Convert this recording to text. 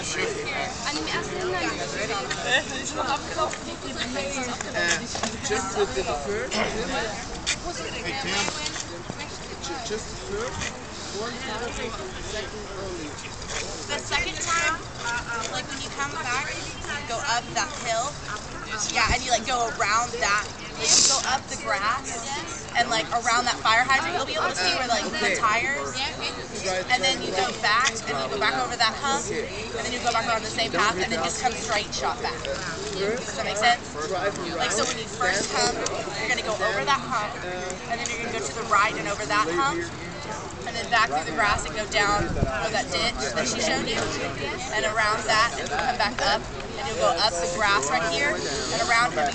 Just with the first, just the first, one time, second only. The second time, like when you come back, you go up that hill, yeah, and you like go around that, like you go up the grass, and like around that fire hydrant, you'll be able to see where like the tires, and then you go back, and you go back over that hump, and then you go back around the same path, and then just come straight shot back. Does that make sense? Like so when you first come, you're going to go over that hump, and then you're going to go to the right and over that hump, and then back through the grass and go down that ditch that she showed you, and around that, and come back up, and you'll go up the grass right here, and around here.